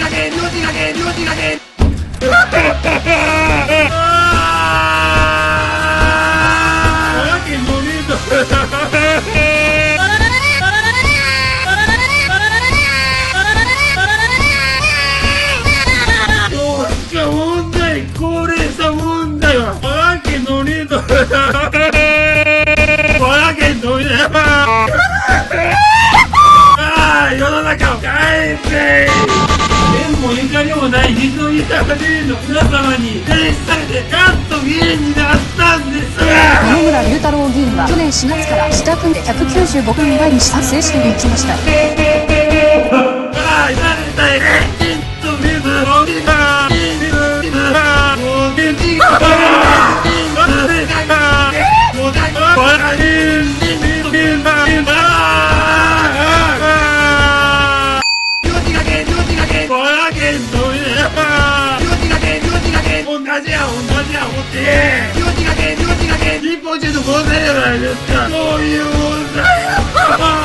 世の中を変えて縁もゆかりもない実の豊かでの皆様に提出されてやっと議員になったんです。 野々村龍太郎議員は去年4月から自宅で195分前に反省していきました。 日本中の問題じゃないですか。そういう問題